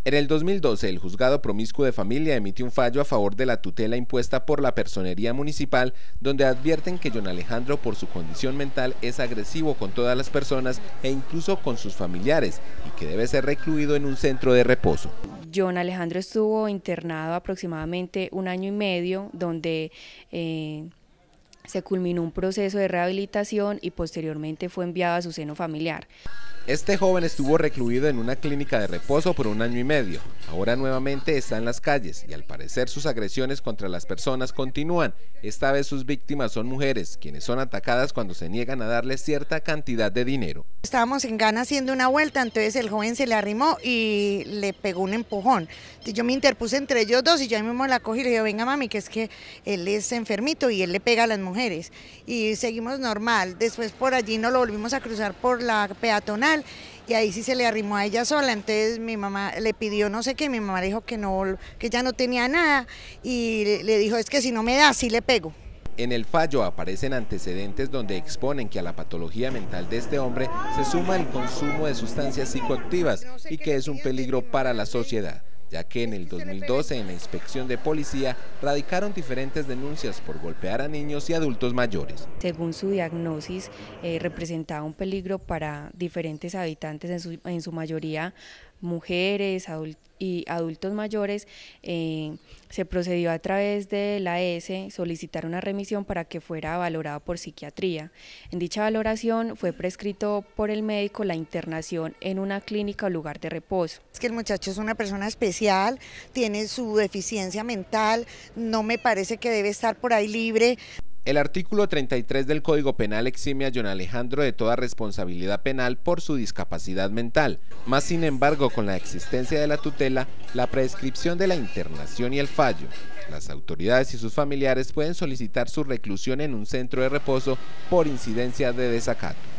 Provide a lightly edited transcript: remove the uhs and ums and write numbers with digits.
En el 2012, el Juzgado Promiscuo de Familia emitió un fallo a favor de la tutela impuesta por la Personería Municipal, donde advierten que John Alejandro, por su condición mental, es agresivo con todas las personas e incluso con sus familiares, y que debe ser recluido en un centro de reposo. John Alejandro estuvo internado aproximadamente 1 año y medio, donde se culminó un proceso de rehabilitación y posteriormente fue enviado a su seno familiar. Este joven estuvo recluido en una clínica de reposo por 1 año y medio. Ahora nuevamente está en las calles y al parecer sus agresiones contra las personas continúan. Esta vez sus víctimas son mujeres, quienes son atacadas cuando se niegan a darles cierta cantidad de dinero. Estábamos en Ghana haciendo una vuelta, entonces el joven se le arrimó y le pegó un empujón. Entonces yo me interpuse entre ellos dos y yo ahí mismo la cogí y le dije, venga mami, que es que él es enfermito y él le pega a las mujeres. Y seguimos normal, después por allí nos lo volvimos a cruzar por la peatonal y ahí sí se le arrimó a ella sola, entonces mi mamá le pidió no sé qué, mi mamá le dijo que no, que ya no tenía nada y le dijo, es que si no me da, sí le pego. En el fallo aparecen antecedentes donde exponen que a la patología mental de este hombre se suma el consumo de sustancias psicoactivas y que es un peligro para la sociedad, ya que en el 2012 en la inspección de policía radicaron diferentes denuncias por golpear a niños y adultos mayores. Según su diagnosis, representaba un peligro para diferentes habitantes, en su mayoría mujeres y adultos mayores. Se procedió a través de la ES solicitar una remisión para que fuera valorado por psiquiatría. En dicha valoración fue prescrito por el médico la internación en una clínica o lugar de reposo. Es que el muchacho es una persona especial, tiene su deficiencia mental, no me parece que debe estar por ahí libre. El artículo 33 del Código Penal exime a John Alejandro de toda responsabilidad penal por su discapacidad mental. Más sin embargo, con la existencia de la tutela, la prescripción de la internación y el fallo, las autoridades y sus familiares pueden solicitar su reclusión en un centro de reposo por incidencia de desacato.